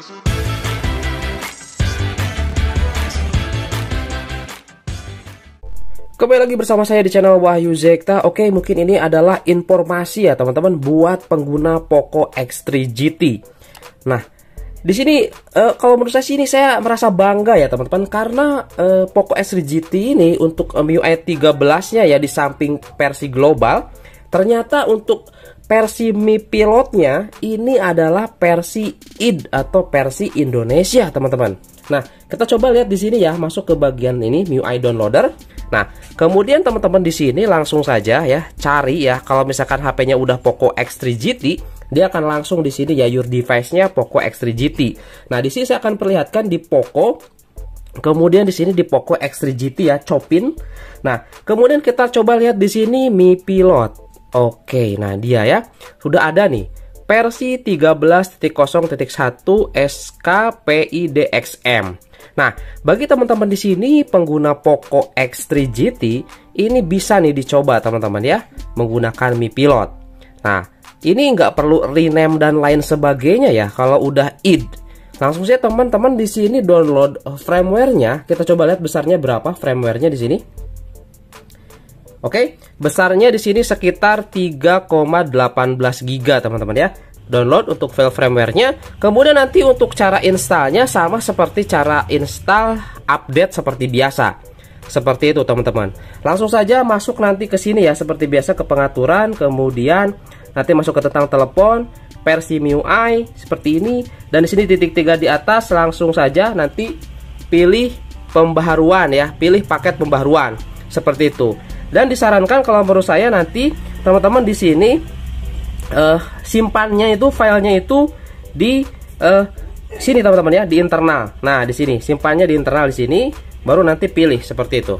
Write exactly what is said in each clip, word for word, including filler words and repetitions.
Kembali lagi bersama saya di channel Wahyu Zekta. Oke, mungkin ini adalah informasi ya teman-teman buat pengguna Poco X tiga G T. Nah, di sini uh, kalau menurut saya sini saya merasa bangga ya teman-teman, karena uh, Poco X tiga G T ini untuk M I U I tiga belas-nya ya, di samping versi global, ternyata untuk versi Mi Pilotnya ini adalah versi I D atau versi Indonesia teman-teman. Nah, kita coba lihat di sini ya, masuk ke bagian ini M I U I Downloader. Nah, kemudian teman-teman di sini langsung saja ya cari ya, kalau misalkan H P-nya udah Poco X tiga G T, dia akan langsung di sini ya your device-nya Poco X tiga G T. Nah, di sini saya akan perlihatkan di Poco, kemudian di sini di Poco X tiga G T ya, Chopin. Nah, kemudian kita coba lihat di sini Mi Pilot. Oke, nah dia ya sudah ada nih versi tiga belas titik nol titik satu S K P I D X M. Nah, bagi teman-teman di sini pengguna Poco X tiga G T, ini bisa nih dicoba teman-teman ya, menggunakan Mi Pilot. Nah, ini nggak perlu rename dan lain sebagainya ya kalau udah I D. Langsung saja teman-teman di sini download firmware-nya. Kita coba lihat besarnya berapa firmware-nya di sini. Oke, besarnya di sini sekitar tiga koma satu delapan giga teman-teman ya. Download untuk file firmware-nya. Kemudian nanti untuk cara installnya sama seperti cara install update seperti biasa. Seperti itu teman-teman. Langsung saja masuk nanti ke sini ya, seperti biasa ke pengaturan, kemudian nanti masuk ke tentang telepon, versi M I U I seperti ini, dan di sini titik tiga di atas langsung saja nanti pilih pembaharuan ya, pilih paket pembaharuan seperti itu. Dan disarankan kalau menurut saya nanti teman-teman di sini uh, simpannya itu filenya itu di uh, sini teman-teman ya, di internal. Nah, di sini simpannya di internal di sini, baru nanti pilih seperti itu.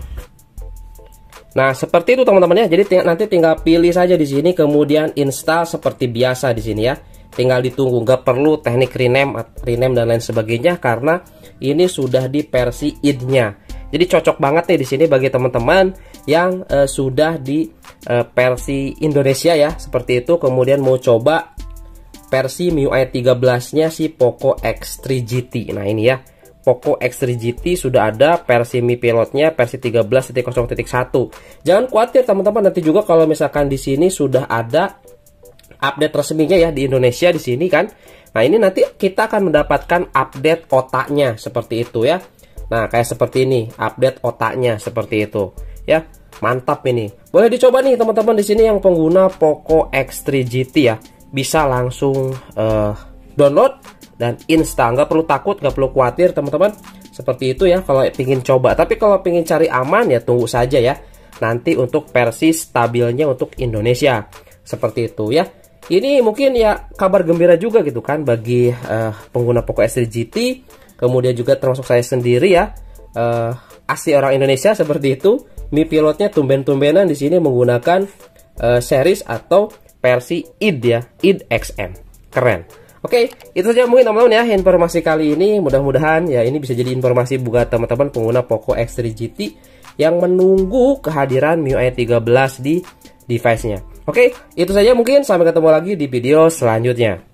Nah, seperti itu teman-teman ya. Jadi ting nanti tinggal pilih saja di sini, kemudian install seperti biasa di sini ya. Tinggal ditunggu, nggak perlu teknik rename, rename dan lain sebagainya karena ini sudah di versi I D-nya. Jadi cocok banget nih di sini bagi teman-teman yang uh, sudah di uh, versi Indonesia ya, seperti itu. Kemudian mau coba versi M I U I tiga belas-nya si Poco X tiga G T. Nah, ini ya. Poco X tiga G T sudah ada versi Mi Pilotnya versi tiga belas titik nol titik satu. Jangan khawatir teman-teman, nanti juga kalau misalkan di sini sudah ada update resminya ya di Indonesia di sini kan. Nah, ini nanti kita akan mendapatkan update otaknya seperti itu ya. Nah, kayak seperti ini, update otaknya seperti itu ya. Mantap ini. Boleh dicoba nih teman-teman di sini yang pengguna Poco X tiga G T ya. Bisa langsung uh, download dan install, nggak perlu takut, nggak perlu khawatir teman-teman. Seperti itu ya kalau ingin coba. Tapi kalau ingin cari aman ya tunggu saja ya. Nanti untuk versi stabilnya untuk Indonesia. Seperti itu ya. Ini mungkin ya kabar gembira juga gitu kan bagi uh, pengguna Poco X tiga G T. Kemudian juga termasuk saya sendiri ya, uh, asli orang Indonesia seperti itu. Mi Pilotnya tumben-tumbenan di sini menggunakan uh, series atau versi I D ya, I D X M. Keren. Oke, itu saja mungkin teman-teman ya informasi kali ini. Mudah-mudahan ya ini bisa jadi informasi buat teman-teman pengguna Poco X tiga G T yang menunggu kehadiran M I U I tiga belas di device-nya. Oke, itu saja mungkin. Sampai ketemu lagi di video selanjutnya.